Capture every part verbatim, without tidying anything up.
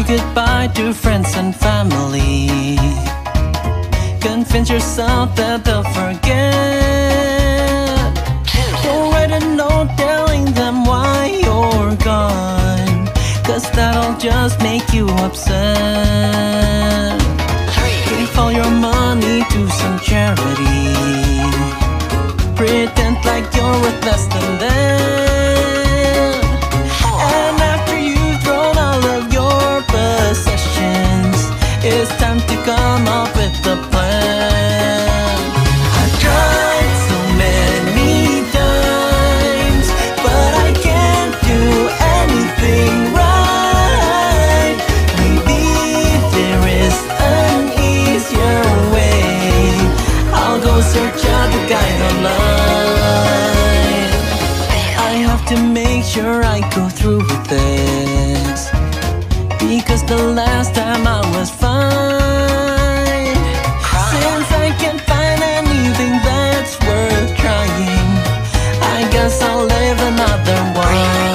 Say goodbye to friends and family. Convince yourself that they'll forget. Or write a note telling them why you're gone, 'cause that'll just make you upset. Give all your money to some charity. Pretend like you're worth less than that. And after you've thrown all of your possessions, it's time to come up with a plan. I've tried so many times, but I can't do anything right. Maybe there is an easier way. I'll go search out the guide online. I have to make sure I go through with this, because the last time I was fine. Since I can't find anything that's worth trying, I guess I'll live another while.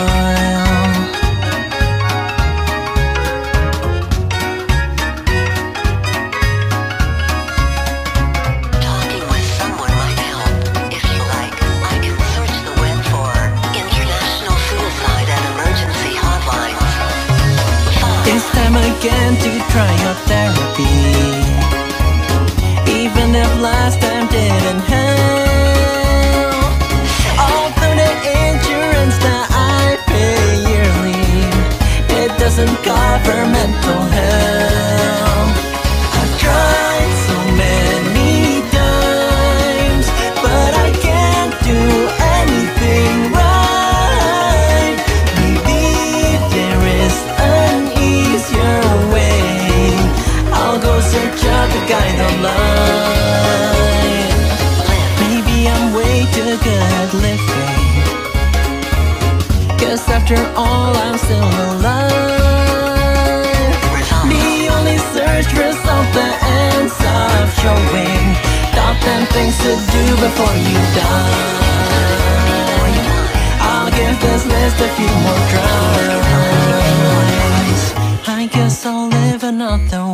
Talking with someone might help. If you like, I can search the web for international suicide and emergency hotlines. It's time again to try your therapy, even if last time didn't help. Although the insurance that I pay yearly, it doesn't cover mental health. I've tried so many times, but I can't do anything right. Maybe there is an easier way. I'll go search out the guide online. Maybe I'm way too good at living, 'cause after all I'm still alive. The only search result the ends up showing top ten things to do before you die. I'll give this list a few more tries. I guess I'll live another